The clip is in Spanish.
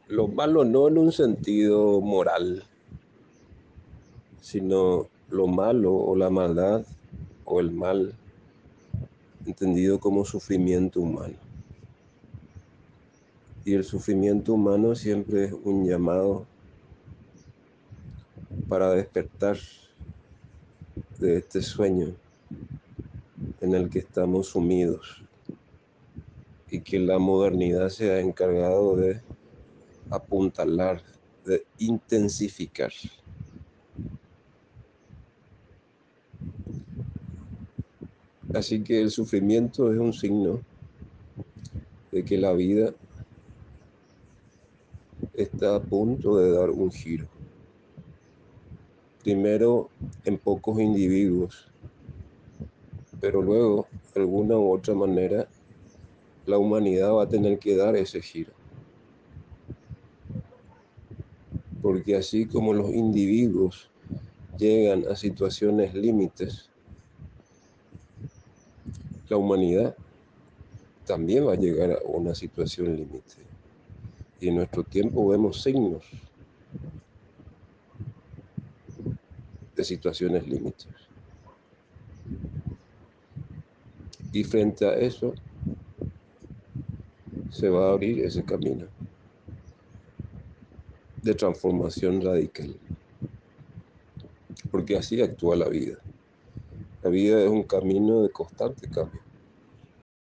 Lo malo no en un sentido moral, sino lo malo o la maldad o el mal entendido como sufrimiento humano. Y el sufrimiento humano siempre es un llamado para despertar de este sueño en el que estamos sumidos y que la modernidad se ha encargado de apuntalar, de intensificar. Así que el sufrimiento es un signo de que la vida está a punto de dar un giro. Primero en pocos individuos, pero luego, de alguna u otra manera, la humanidad va a tener que dar ese giro. Porque así como los individuos llegan a situaciones límites, la humanidad también va a llegar a una situación límite. Y en nuestro tiempo vemos signos de situaciones límites. Y frente a eso se va a abrir ese camino de transformación radical. Porque así actúa la vida. La vida es un camino de constante cambio.